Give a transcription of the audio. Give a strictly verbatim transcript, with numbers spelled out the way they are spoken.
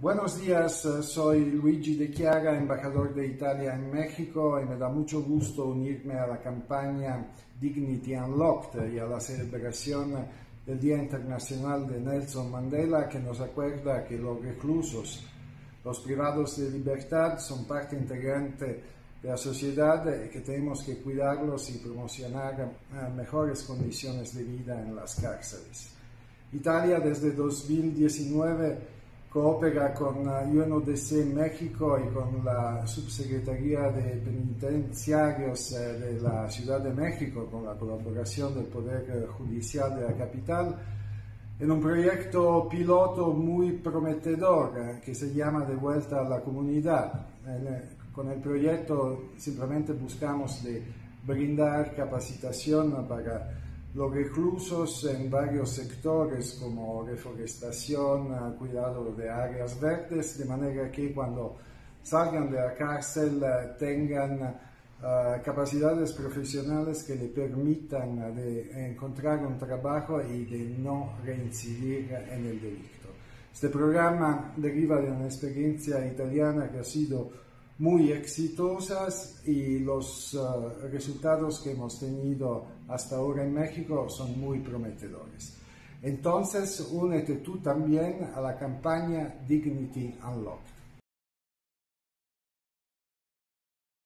Buenos días, soy Luigi De Chiara, embajador de Italia en México, y me da mucho gusto unirme a la campaña Dignity Unlocked y a la celebración del Día Internacional de Nelson Mandela, que nos acuerda que los reclusos, los privados de libertad, son parte integrante de la sociedad y que tenemos que cuidarlos y promocionar mejores condiciones de vida en las cárceles. Italia desde dos mil diecinueve coopera con U N O D C México y con la Subsecretaría de Penitenciarios de la Ciudad de México, con la colaboración del Poder Judicial de la capital, en un proyecto piloto muy prometedor que se llama De Vuelta a la Comunidad. Con el proyecto simplemente buscamos de brindar capacitación para los reclusos en varios sectores como reforestación, cuidado de áreas verdes, de manera que cuando salgan de la cárcel tengan uh, capacidades profesionales que le permitan uh, de encontrar un trabajo y de no reincidir en el delito. Este programa deriva de una experiencia italiana que ha sido muy exitosas y los uh, resultados que hemos tenido hasta ahora en México son muy prometedores. Entonces, únete tú también a la campaña Dignity Unlocked.